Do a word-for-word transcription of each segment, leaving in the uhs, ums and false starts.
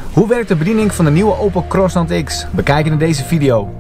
Hoe werkt de bediening van de nieuwe Opel Crossland X? Bekijk in deze video.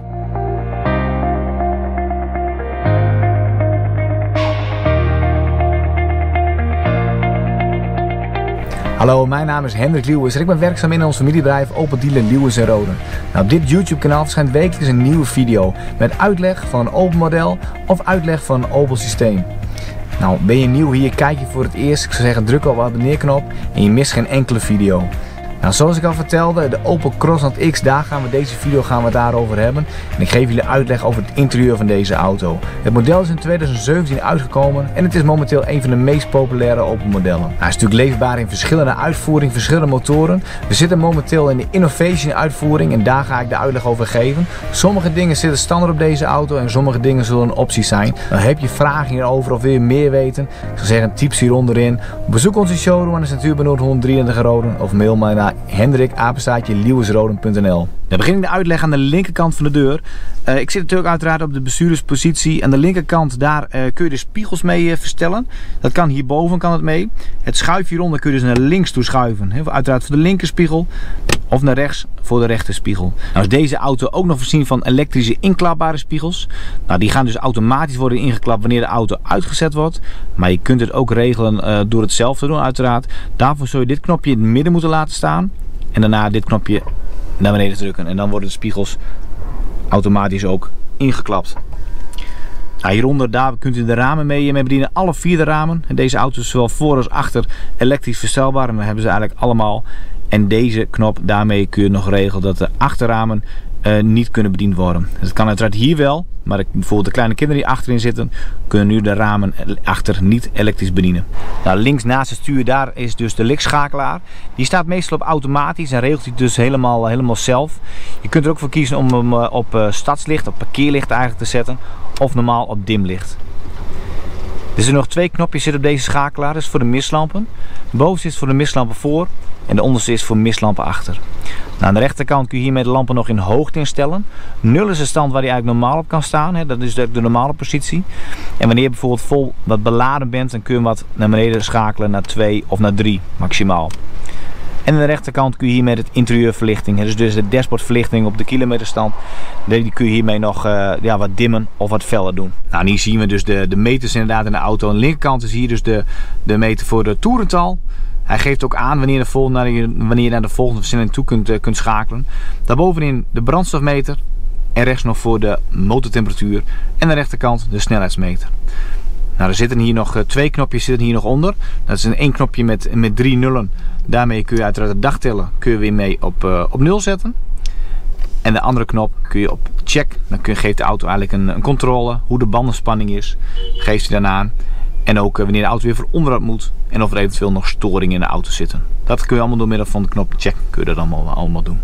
Hallo, mijn naam is Hendrik Lieuwens en ik ben werkzaam in ons familiebedrijf Opel Dealer Lieuwens en Roden. Nou, op dit YouTube kanaal verschijnt wekelijks een nieuwe video met uitleg van een Opel model of uitleg van een Opel systeem. Nou, ben je nieuw hier, kijk je voor het eerst, ik zou zeggen druk op de abonneerknop en je mist geen enkele video. Nou, zoals ik al vertelde, de Opel Crossland X, daar gaan we deze video gaan we het daarover hebben. En ik geef jullie uitleg over het interieur van deze auto. Het model is in tweeduizend zeventien uitgekomen en het is momenteel een van de meest populaire Opel modellen. Hij is natuurlijk leefbaar in verschillende uitvoeringen, verschillende motoren. We zitten momenteel in de Innovation uitvoering en daar ga ik de uitleg over geven. Sommige dingen zitten standaard op deze auto en sommige dingen zullen een optie zijn. Dan heb je vragen hierover of wil je meer weten? Ik zou zeggen, typ ze hieronderin. Bezoek onze showroom aan de Natuurbaan Noord honderddrieëndertig Roden of mail mij naar Hendrik apenstaartje lieuwensroden punt n l. Dan begin ik de uitleg aan de linkerkant van de deur. Uh, ik zit natuurlijk uiteraard op de bestuurderspositie. Aan de linkerkant daar uh, kun je de spiegels mee uh, verstellen. Dat kan hierboven kan het mee. Het schuifje hieronder kun je dus naar links toe schuiven. He, uiteraard voor de linkerspiegel. Of naar rechts voor de rechterspiegel. Nou is deze auto ook nog voorzien van elektrische inklapbare spiegels. Nou, die gaan dus automatisch worden ingeklapt wanneer de auto uitgezet wordt. Maar je kunt het ook regelen uh, door het zelf te doen uiteraard. Daarvoor zul je dit knopje in het midden moeten laten staan. En daarna dit knopje naar beneden drukken. En dan worden de spiegels automatisch ook ingeklapt. Nou, hieronder daar kunt u de ramen mee, mee bedienen. Alle vier de ramen. En deze auto is zowel voor als achter elektrisch verstelbaar. En dan hebben ze eigenlijk allemaal. En deze knop, daarmee kun je nog regelen dat de achterramen uh, niet kunnen bediend worden. Dat kan uiteraard hier wel. Maar bijvoorbeeld de kleine kinderen die achterin zitten, kunnen nu de ramen achter niet elektrisch bedienen. Nou, links naast het stuur daar is dus de lichtschakelaar. Die staat meestal op automatisch en regelt hij dus helemaal, helemaal zelf. Je kunt er ook voor kiezen om hem op uh, stadslicht, op parkeerlicht eigenlijk te zetten. Of normaal op dimlicht. Er zijn nog twee knopjes zitten op deze schakelaar. Dat is voor de mistlampen. Bovenste is voor de mistlampen voor. En de onderste is voor mistlampen achter. Nou, aan de rechterkant kun je hiermee de lampen nog in hoogte instellen. nul is de stand waar die eigenlijk normaal op kan staan. Hè. Dat is de, de normale positie. En wanneer je bijvoorbeeld vol wat beladen bent, dan kun je hem wat naar beneden schakelen naar twee of naar drie maximaal. En aan de rechterkant kun je hiermee het interieurverlichting, dus, dus de dashboardverlichting op de kilometerstand, die kun je hiermee nog uh, ja, wat dimmen of wat feller doen. Nou, en hier zien we dus de, de meters inderdaad in de auto. Aan de linkerkant is hier dus de, de meter voor de toerental. Hij geeft ook aan wanneer, de vol, naar je, wanneer je naar de volgende versnelling toe kunt, uh, kunt schakelen. Daarbovenin de brandstofmeter en rechts nog voor de motortemperatuur. En aan de rechterkant de snelheidsmeter. Nou, er zitten hier nog uh, twee knopjes zitten hier nog onder. Dat is een één knopje met, met drie nullen. Daarmee kun je uiteraard de dagteller kun je weer mee op, uh, op nul zetten. En de andere knop kun je op check. Dan kun je, geeft de auto eigenlijk een, een controle hoe de bandenspanning is. Geeft hij daarna aan. En ook uh, wanneer de auto weer voor onderhoud moet. En of er eventueel nog storingen in de auto zitten. Dat kun je allemaal door middel van de knop check kun je dat allemaal, allemaal doen.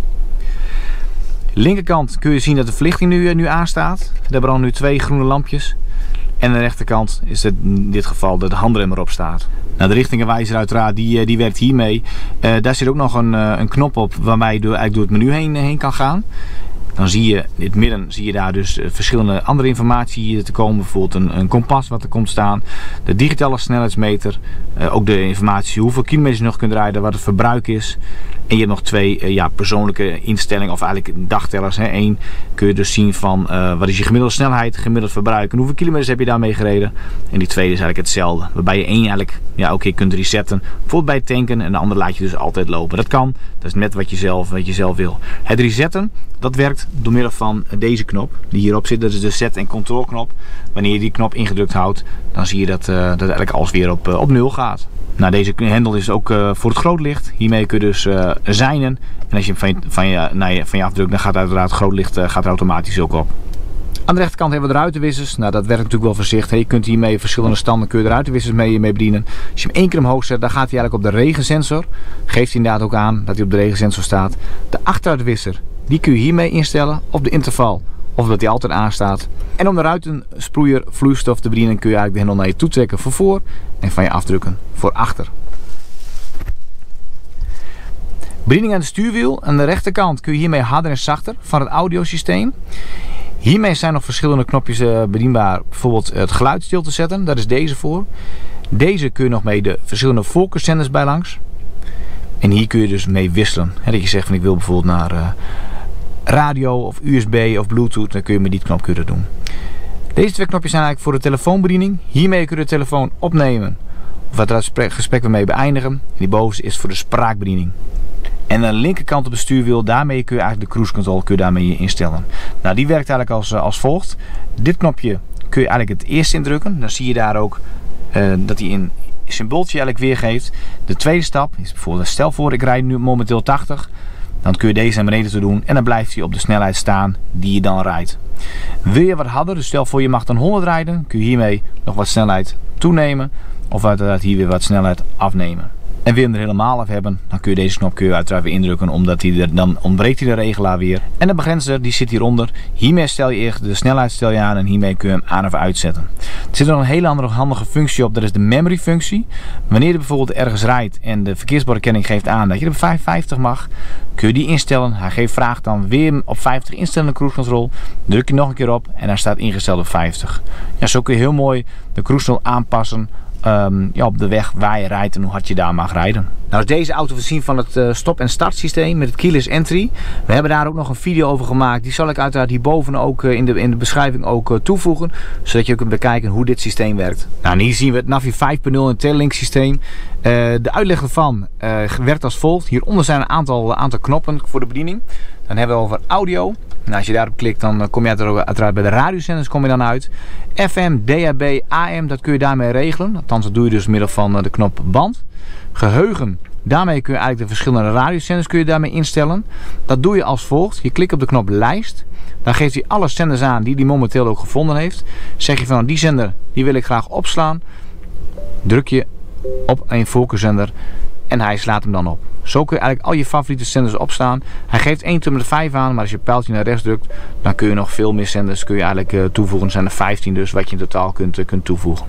Linkerkant kun je zien dat de verlichting nu, uh, nu aanstaat. Er branden nu twee groene lampjes. En aan de rechterkant is het in dit geval dat de handrem erop staat. Nou, de richtingenwijzer uiteraard, die, die werkt hiermee. Uh, daar zit ook nog een, uh, een knop op waarbij je door, eigenlijk door het menu heen, heen kan gaan. Dan zie je in het midden zie je daar dus uh, verschillende andere informatie te komen. Bijvoorbeeld een, een kompas wat er komt staan. De digitale snelheidsmeter. Uh, ook de informatie hoeveel kilometers je nog kunt rijden, wat het verbruik is. En je hebt nog twee uh, ja, persoonlijke instellingen of eigenlijk dagtellers. Eén kun je dus zien van uh, wat is je gemiddelde snelheid, gemiddeld verbruik en hoeveel kilometers heb je daarmee gereden. En die tweede is eigenlijk hetzelfde. Waarbij je één eigenlijk ja, ook keer kunt resetten. Bijvoorbeeld bij het tanken en de andere laat je dus altijd lopen. Dat kan, dat is net wat je zelf, wat je zelf wil. Het resetten, dat werkt door middel van deze knop die hierop zit. Dat is de set- en control knop. Wanneer je die knop ingedrukt houdt, dan zie je dat, uh, dat eigenlijk alles weer op, uh, op nul gaat. Nou, deze hendel is ook uh, voor het grootlicht. Hiermee kun je dus uh, zijnen. En als je hem van je, van je, naar je, van je afdrukt, dan gaat uiteraard het grootlicht uh, gaat er automatisch ook op. Aan de rechterkant hebben we de ruitenwissers. Nou, dat werkt natuurlijk wel voorzichtig. Hey, je kunt hiermee verschillende standen kun je de ruitenwissers mee, mee bedienen. Als je hem één keer omhoog zet, dan gaat hij eigenlijk op de regensensor. Geeft hij inderdaad ook aan dat hij op de regensensor staat. De achteruitwisser, die kun je hiermee instellen op de interval. Of dat hij altijd aanstaat. En om de ruitensproeier vloeistof te bedienen kun je eigenlijk de hendel naar je toe trekken voor voor. En van je afdrukken voor achter. Bediening aan het stuurwiel. Aan de rechterkant kun je hiermee harder en zachter van het audiosysteem. Hiermee zijn nog verschillende knopjes bedienbaar. Bijvoorbeeld het geluid stil te zetten. Daar is deze voor. Deze kun je nog mee de verschillende voorkeurszenders bij langs. En hier kun je dus mee wisselen. He, dat je zegt van ik wil bijvoorbeeld naar uh, radio of U S B of Bluetooth. Dan kun je met die knop kun je dat doen. Deze twee knopjes zijn eigenlijk voor de telefoonbediening. Hiermee kun je de telefoon opnemen. Of het gesprek ermee beëindigen. En die bovenste is voor de spraakbediening. En aan de linkerkant op het stuurwiel, daarmee kun je eigenlijk de cruise control kun je daarmee instellen. Nou, die werkt eigenlijk als, als volgt. Dit knopje kun je eigenlijk het eerst indrukken. Dan zie je daar ook uh, dat hij een symbooltje eigenlijk weergeeft. De tweede stap is bijvoorbeeld, stel voor ik rijd nu momenteel tachtig. Dan kun je deze naar beneden toe doen en dan blijft hij op de snelheid staan die je dan rijdt. Wil je wat harder, dus stel voor je mag dan honderd rijden, kun je hiermee nog wat snelheid toenemen. Of uiteraard hier weer wat snelheid afnemen. En wil je hem er helemaal af hebben, dan kun je deze knop kun je uiteraard weer indrukken, omdat hij er, dan ontbreekt hij de regelaar weer. En de begrenzer die zit hieronder. Hiermee stel je eerst de snelheid stel je aan en hiermee kun je hem aan of uitzetten. Er zit nog een hele andere handige functie op, dat is de memory functie. Wanneer je bijvoorbeeld ergens rijdt en de verkeersbordherkenning geeft aan dat je er op vijfenvijftig mag, kun je die instellen. Hij geeft vraag dan weer op vijftig instellen cruise control. Druk je nog een keer op en daar staat ingesteld op vijftig. Ja, zo kun je heel mooi de cruise control aanpassen. Um, ja, op de weg waar je rijdt en hoe hard je daar mag rijden. Nou is deze auto voorzien van het uh, stop- en start systeem met het keyless entry. We hebben daar ook nog een video over gemaakt. Die zal ik uiteraard hierboven ook uh, in, de, in de beschrijving ook uh, toevoegen. Zodat je kunt bekijken hoe dit systeem werkt. Nou, en hier zien we het Navi vijf punt nul en het Telelink systeem. Uh, de uitleg ervan uh, werkt als volgt. Hieronder zijn een aantal, aantal knoppen voor de bediening. Dan hebben we over audio. Nou, als je daarop klikt, dan kom je uiteraard bij de radiozenders kom je dan uit. F M, D A B, A M, dat kun je daarmee regelen. Althans, dat doe je dus door middel van de knop band. Geheugen, daarmee kun je eigenlijk de verschillende radiozenders kun je daarmee instellen. Dat doe je als volgt. Je klikt op de knop lijst. Dan geeft hij alle zenders aan die hij momenteel ook gevonden heeft. Zeg je van die zender, die wil ik graag opslaan. Druk je op een voorkeurzender en hij slaat hem dan op. Zo kun je eigenlijk al je favoriete zenders opstaan. Hij geeft één tot en met vijf aan, maar als je het pijltje naar rechts drukt, dan kun je nog veel meer zenders kun je eigenlijk uh, toevoegen. Er zijn er vijftien dus wat je in totaal kunt, uh, kunt toevoegen.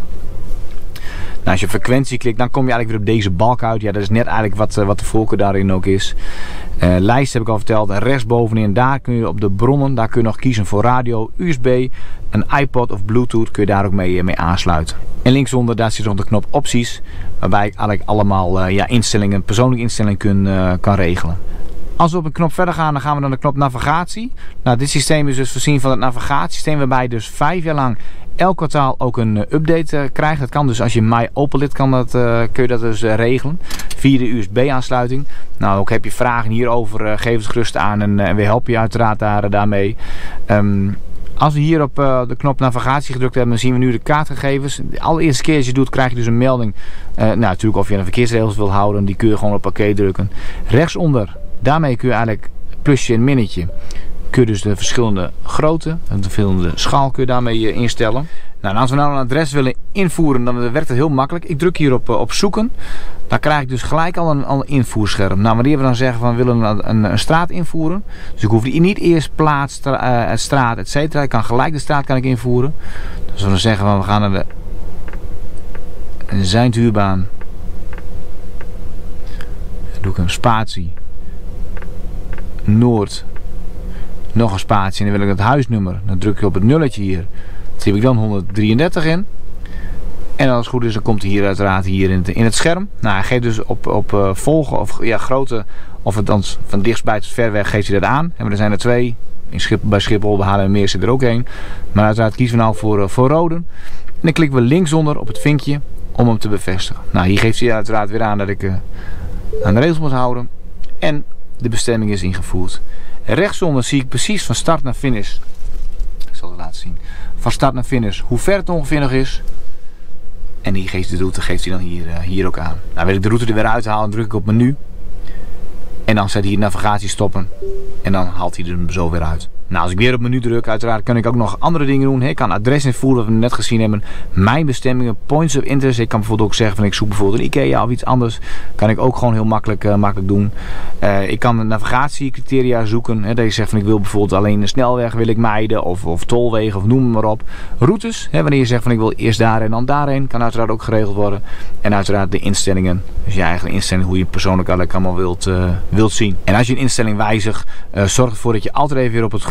Nou, als je frequentie klikt, dan kom je eigenlijk weer op deze balk uit. Ja, dat is net eigenlijk wat, uh, wat de voorkeur daarin ook is. Uh, lijst heb ik al verteld. En rechtsbovenin, daar kun je op de bronnen, daar kun je nog kiezen voor radio, U S B, een iPod of Bluetooth. Kun je daar ook mee, mee aansluiten. En linksonder, daar zit nog de knop opties. Waarbij ik eigenlijk allemaal uh, ja, instellingen, persoonlijke instellingen kun, uh, kan regelen. Als we op een knop verder gaan, dan gaan we naar de knop navigatie. Nou, dit systeem is dus voorzien van het navigatiesysteem. Waarbij je dus vijf jaar lang elk kwartaal ook een uh, update uh, krijgt. Dat kan dus als je My Opel lid kan dat, uh, kun je dat dus uh, regelen. Via de U S B aansluiting. Nou, ook heb je vragen hierover, uh, geef het gerust aan en uh, we helpen je uiteraard daar, uh, daarmee. Um, Als we hier op uh, de knop navigatie gedrukt hebben, dan zien we nu de kaartgegevens. De allereerste keer als je doet, krijg je dus een melding. Uh, nou, natuurlijk of je aan de verkeersregels wil houden, die kun je gewoon op oké drukken. Rechtsonder, daarmee kun je eigenlijk plusje en minnetje. Kun je dus de verschillende grootte, de verschillende schaal kun je daarmee uh, instellen. Nou, en als we nou een adres willen invoeren, dan werkt het heel makkelijk. Ik druk hier op, uh, op zoeken. Dan krijg ik dus gelijk al een, al een invoerscherm. Nou, wanneer we dan zeggen van we willen een, een, een straat invoeren. Dus ik hoef die niet eerst plaats, stra, uh, straat, et cetera. Ik kan gelijk de straat kan ik invoeren. Dus we dan zeggen van we gaan naar de Zijntuurbaan. Dan doe ik een spatie. Noord. Nog een spatie en dan wil ik het huisnummer. Dan druk je op het nulletje hier. Dat heb ik dan honderddrieëndertig in. En als het goed is, dan komt hij hier uiteraard hier in het, in het scherm. Nou, hij geeft dus op, op uh, volgen of ja, grootte, of het dan van dichtstbij tot ver weg geeft hij dat aan. En er zijn er twee. In Schip, bij Schiphol, bij Haarlemmermeer zit er ook één. Maar uiteraard kiezen we nou voor, uh, voor rode. En dan klikken we linksonder op het vinkje om hem te bevestigen. Nou, hier geeft hij uiteraard weer aan dat ik uh, aan de regels moet houden. En de bestemming is ingevoerd. Rechtsonder zie ik precies van start naar finish. Ik zal het laten zien. Van start naar finish hoe ver het ongeveer nog is. En die geeft de route geeft hij dan hier, uh, hier ook aan. Nou, wil ik de route er weer uithalen, druk ik op menu. En dan zet hij navigatie stoppen. En dan haalt hij er zo weer uit. Nou, als ik weer op menu druk, uiteraard kan ik ook nog andere dingen doen. Ik kan adres invoeren, wat we net gezien hebben. Mijn bestemmingen, points of interest. Ik kan bijvoorbeeld ook zeggen van ik zoek bijvoorbeeld een IKEA of iets anders. Kan ik ook gewoon heel makkelijk, uh, makkelijk doen. Uh, ik kan navigatiecriteria zoeken. Hè, dat je zegt van ik wil bijvoorbeeld alleen een snelweg wil ik mijden. Of, of tolwegen of noem maar op. Routes, hè, wanneer je zegt van ik wil eerst daarheen en dan daarheen. Kan uiteraard ook geregeld worden. En uiteraard de instellingen. Dus je eigen instelling hoe je persoonlijk eigenlijk allemaal wilt, uh, wilt zien. En als je een instelling wijzigt, uh, zorg ervoor dat je altijd even weer op het groen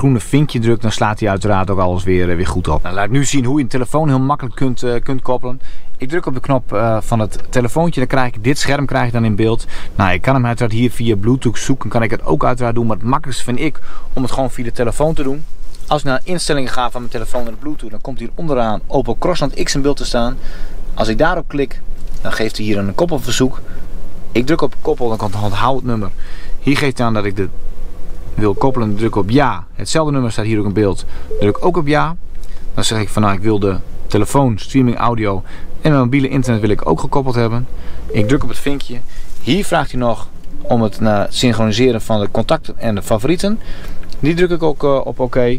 groene vinkje drukt, dan slaat hij uiteraard ook alles weer, uh, weer goed op. Nou, laat ik nu zien hoe je een telefoon heel makkelijk kunt, uh, kunt koppelen. Ik druk op de knop uh, van het telefoontje, dan krijg ik dit scherm krijg ik dan in beeld. Nou, ik kan hem uiteraard hier via Bluetooth zoeken, kan ik het ook uiteraard doen. Maar het makkelijkste vind ik om het gewoon via de telefoon te doen. Als ik naar instellingen ga van mijn telefoon naar de Bluetooth, dan komt hier onderaan Opel Crossland X in beeld te staan. Als ik daarop klik, dan geeft hij hier een koppelverzoek. Ik druk op koppel, dan kan het onthoud het nummer. Hier geeft hij aan dat ik de wil koppelen, druk op ja. Hetzelfde nummer staat hier ook in beeld. Druk ook op ja. Dan zeg ik van nou, ik wil de telefoon, streaming, audio en mijn mobiele internet wil ik ook gekoppeld hebben. Ik druk op het vinkje. Hier vraagt hij nog om het naar synchroniseren van de contacten en de favorieten. Die druk ik ook uh, op oké. Okay.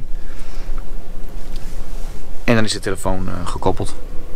En dan is de telefoon uh, gekoppeld.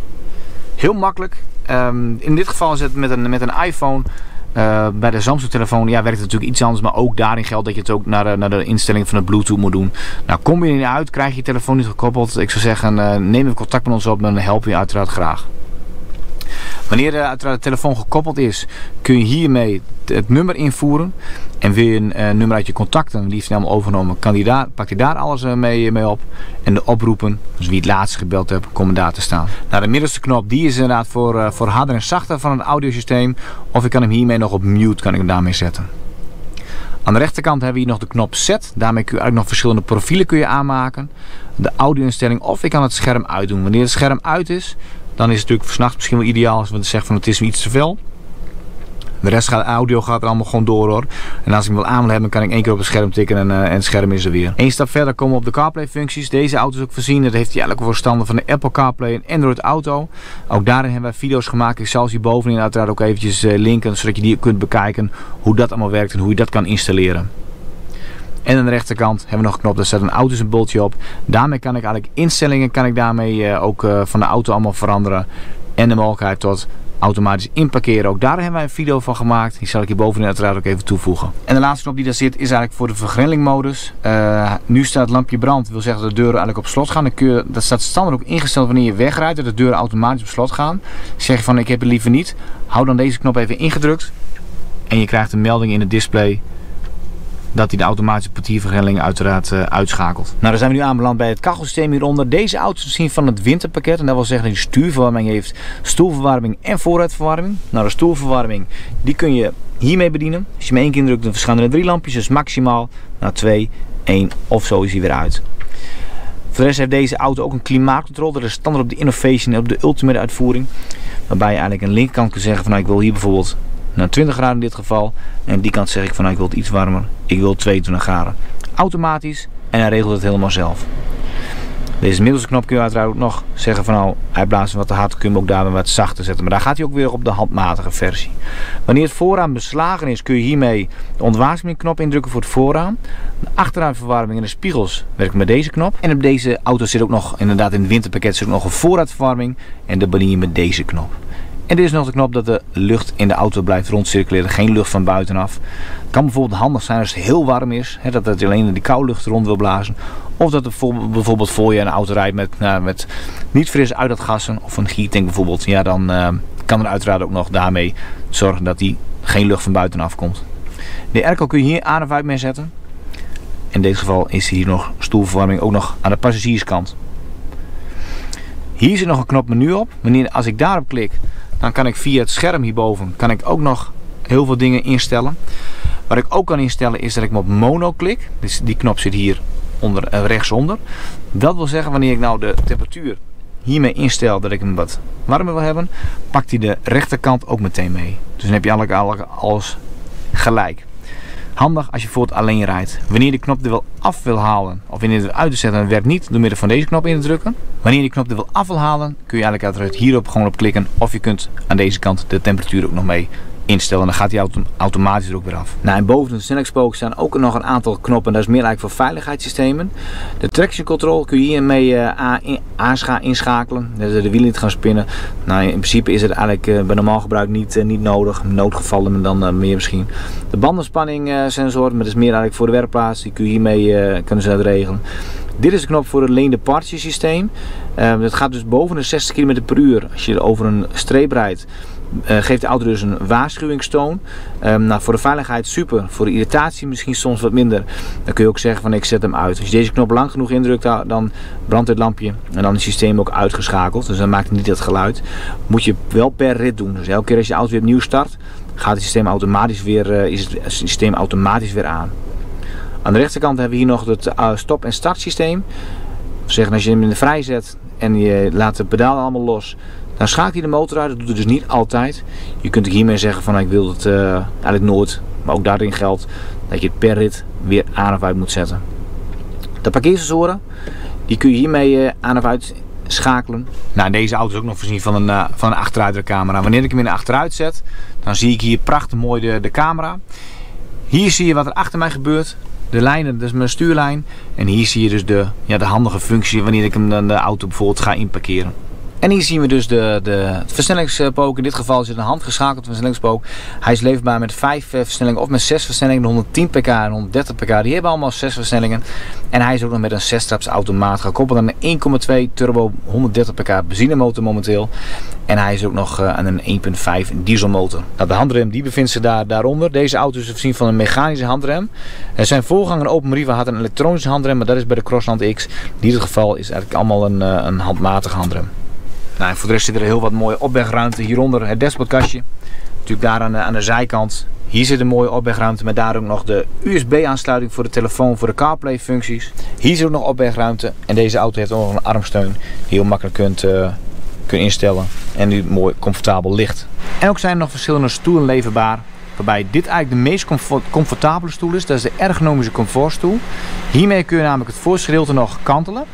Heel makkelijk. Um, in dit geval is het met een, met een iPhone. Uh, bij de Samsung telefoon ja, werkt het natuurlijk iets anders, maar ook daarin geldt dat je het ook naar de, naar de instelling van de Bluetooth moet doen. Nou, kom je er niet uit, krijg je je telefoon niet gekoppeld. Ik zou zeggen, uh, neem even contact met ons op en dan helpen we je uiteraard graag. Wanneer uh, uiteraard de telefoon gekoppeld is, kun je hiermee het nummer invoeren. En wil je een uh, nummer uit je contacten, die heeft hij helemaal overgenomen, kan die daar, pakt hij daar alles uh, mee, mee op. En de oproepen, dus wie het laatst gebeld hebt, komen daar te staan. Nou, de middelste knop, die is inderdaad voor, uh, voor harder en zachter van het audiosysteem. Of ik kan hem hiermee nog op mute, kan ik hem daarmee zetten. Aan de rechterkant hebben we hier nog de knop set. Daarmee kun je eigenlijk nog verschillende profielen kun je aanmaken. De audio-instelling, of ik kan het scherm uitdoen. Wanneer het scherm uit is, dan is het natuurlijk 's nachts misschien wel ideaal als we zeggen van het is me iets te veel. De rest gaat, audio gaat er allemaal gewoon door hoor. En als ik hem wil aan wil hebben, kan ik één keer op het scherm tikken en, uh, en het scherm is er weer. Eén stap verder komen we op de CarPlay functies. Deze auto is ook voorzien. Dat heeft hij eigenlijk voor standen van de Apple CarPlay en Android Auto. Ook daarin hebben wij video's gemaakt. Ik zal ze hier bovenin uiteraard ook eventjes uh, linken, zodat je die kunt bekijken hoe dat allemaal werkt en hoe je dat kan installeren. En aan de rechterkant hebben we nog een knop, daar staat een autosymbooltje op. Daarmee kan ik eigenlijk instellingen kan ik daarmee uh, ook uh, van de auto allemaal veranderen. En de mogelijkheid tot automatisch inparkeren. Ook daar hebben wij een video van gemaakt. Die zal ik hier bovenin uiteraard ook even toevoegen. En de laatste knop die daar zit is eigenlijk voor de vergrendingmodus. Uh, nu staat het lampje brand. Dat wil zeggen dat de deuren eigenlijk op slot gaan. Dan kun je, dat staat standaard ook ingesteld wanneer je wegrijdt. Dat de deuren automatisch op slot gaan. Zeg je van ik heb het liever niet. Hou dan deze knop even ingedrukt. En je krijgt een melding in het display dat hij de automatische portiervergrendeling uiteraard uh, uitschakelt. Nou, dan zijn we nu aanbeland bij het kachelsysteem hieronder. Deze auto is voorzien van het winterpakket. En dat wil zeggen dat hij stuurverwarming heeft, stoelverwarming en vooruitverwarming. Nou, de stoelverwarming die kun je hiermee bedienen. Als je hem één keer indrukt, dan verschijnen er drie lampjes. Dus maximaal naar twee, één of zo is hij weer uit. Voor de rest heeft deze auto ook een klimaatcontrole. Dat is standaard op de Innovation en op de Ultimate uitvoering. Waarbij je eigenlijk aan de linkerkant kunt zeggen van nou, ik wil hier bijvoorbeeld naar twintig graden in dit geval. En op die kant zeg ik van nou, ik wil het iets warmer. Ik wil tweeëntwintig graden. Automatisch. En hij regelt het helemaal zelf. Deze middelste knop kun je uiteraard ook nog zeggen van nou, hij blaast wat te hard, kun je hem ook daarbij wat zachter zetten. Maar daar gaat hij ook weer op de handmatige versie. Wanneer het voorraam beslagen is, kun je hiermee de ontwaakslingknop indrukken voor het voorraam. De achteruitverwarming en de spiegels werken met deze knop. En op deze auto zit ook nog, inderdaad in het winterpakket zit ook nog een vooruitverwarming. En dat bedien je met deze knop. En dit is nog de knop dat de lucht in de auto blijft rondcirculeren, geen lucht van buitenaf. Het kan bijvoorbeeld handig zijn als het heel warm is, hè, dat het alleen die koude lucht rond wil blazen. Of dat het bijvoorbeeld voor je een auto rijdt met, nou, met niet frisse uitlaatgassen of een giertank bijvoorbeeld. Ja, dan uh, kan er uiteraard ook nog daarmee zorgen dat die geen lucht van buitenaf komt. De airco kun je hier aan of uit mee zetten. In dit geval is hier nog stoelverwarming ook nog aan de passagierskant. Hier zit nog een knop menu op. Wanneer, als ik daarop klik, dan kan ik via het scherm hierboven kan ik ook nog heel veel dingen instellen. Wat ik ook kan instellen is dat ik hem op mono klik. Dus die knop zit hier onder, uh, rechtsonder. Dat wil zeggen wanneer ik nou de temperatuur hiermee instel dat ik hem wat warmer wil hebben, pakt hij de rechterkant ook meteen mee. Dus dan heb je eigenlijk alles gelijk. Handig als je bijvoorbeeld alleen rijdt. Wanneer je de knop er wil af wil halen of wanneer je het uit te zetten, dan werkt niet door middel van deze knop in te drukken. Wanneer je de knop er wil af wil halen, kun je eigenlijk uiteraard hierop gewoon op klikken. Of je kunt aan deze kant de temperatuur ook nog mee instellen. Dan gaat hij autom automatisch er ook weer af. Nou, en boven de snelheidspook staan ook nog een aantal knoppen. Dat is meer eigenlijk voor veiligheidssystemen. De traction control kun je hiermee uh, inschakelen. Dus de wielen niet gaan spinnen. Nou, in principe is het eigenlijk uh, bij normaal gebruik niet, uh, niet nodig. Noodgevallen dan uh, meer misschien. De bandenspanning uh, sensor, maar dat is meer eigenlijk voor de werkplaats. Die kun je hiermee uh, kunnen ze dat regelen. Dit is de knop voor het lane departure systeem. Uh, dat gaat dus boven de zestig kilometer per uur. Als je over een streep rijdt, uh, geeft de auto dus een waarschuwingstoon. Um, nou, voor de veiligheid super, voor de irritatie misschien soms wat minder. Dan kun je ook zeggen van ik zet hem uit. Als je deze knop lang genoeg indrukt, dan brandt het lampje en dan is het systeem ook uitgeschakeld. Dus dan maakt het niet dat geluid. Moet je wel per rit doen. Dus elke keer als je de auto weer opnieuw start, gaat het systeem automatisch weer, uh, is het systeem automatisch weer aan. Aan de rechterkant hebben we hier nog het uh, stop- en start systeem. Zeggen, als je hem in de vrij zet en je laat de pedalen allemaal los, dan schakelt hij de motor uit. Dat doet het dus niet altijd. Je kunt hiermee zeggen van ik wil het uh, eigenlijk nooit. Maar ook daarin geldt dat je het per rit weer aan of uit moet zetten. De parkeersensoren, die kun je hiermee uh, aan of uit schakelen. Nou, deze auto is ook nog voorzien van een, uh, van een achteruitrijcamera. Wanneer ik hem in de achteruit zet, dan zie ik hier prachtig mooi de, de camera. Hier zie je wat er achter mij gebeurt. De lijnen, dat is mijn stuurlijn. En hier zie je dus de, ja, de handige functie wanneer ik hem dan de auto bijvoorbeeld ga inparkeren. En hier zien we dus de, de, het versnellingspook. In dit geval is het een handgeschakeld versnellingspook. Hij is leefbaar met vijf versnellingen of met zes versnellingen. honderdtien pk en honderddertig pk. Die hebben allemaal zes versnellingen. En hij is ook nog met een zes-traps automaat gekoppeld aan een één komma twee turbo honderddertig pk benzinemotor momenteel. En hij is ook nog uh, aan een één komma vijf dieselmotor. Nou, de handrem die bevindt zich daar, daaronder. Deze auto is voorzien van een mechanische handrem. Uh, zijn voorganger Opel Meriva had een elektronische handrem. Maar dat is bij de Crossland X. In ieder geval is eigenlijk allemaal een, uh, een handmatige handrem. Nou, voor de rest zit er heel wat mooie opbergruimte. Hieronder het dashboardkastje. Natuurlijk daar aan de, aan de zijkant. Hier zit een mooie opbergruimte met daar ook nog de U S B aansluiting voor de telefoon, voor de CarPlay functies. Hier zit ook nog opbergruimte. En deze auto heeft ook nog een armsteun die je heel makkelijk kunt, uh, kunt instellen. En nu mooi comfortabel ligt. En ook zijn er nog verschillende stoelen leverbaar. Waarbij dit eigenlijk de meest comfort, comfortabele stoel is. Dat is de ergonomische comfortstoel. Hiermee kun je namelijk het voorste gedeelte nog kantelen.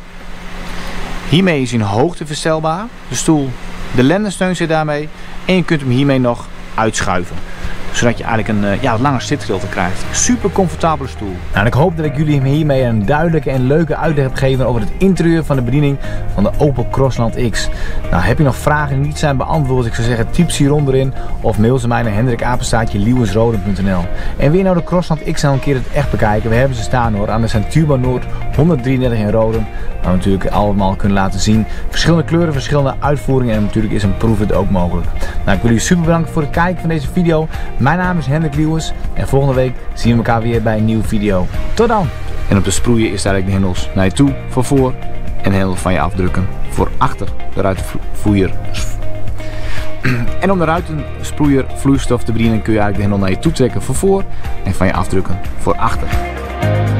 Hiermee is hij in hoogte verstelbaar, de stoel, de lendensteun zit daarmee en je kunt hem hiermee nog uitschuiven. Zodat je eigenlijk een ja, wat langer zitgedeelte krijgt. Super comfortabele stoel. Nou, en ik hoop dat ik jullie hiermee een duidelijke en leuke uitleg heb gegeven over het interieur van de bediening van de Opel Crossland X. Nou, heb je nog vragen die niet zijn beantwoord? Ik zou zeggen, typ ze hieronder in of mail ze mij naar hendrik apenstaartje leeuwensroden punt n l. En wil je nou de Crossland X nou een keer het echt bekijken? We hebben ze staan hoor, aan de Centurbo Noord honderddrieëndertig in Roden. Waar we natuurlijk allemaal kunnen laten zien. Verschillende kleuren, verschillende uitvoeringen en natuurlijk is een proefrit ook mogelijk. Nou, ik wil jullie super bedanken voor het kijken van deze video. Mijn naam is Hendrik Lieuwens en volgende week zien we elkaar weer bij een nieuwe video. Tot dan! En op de sproeier is eigenlijk de hendels naar je toe voor voor en de hendel van je afdrukken voor achter de ruitenvloeier. En om de ruitensproeier vloeistof te bedienen kun je eigenlijk de hendel naar je toe trekken voor voor en van je afdrukken voor achter.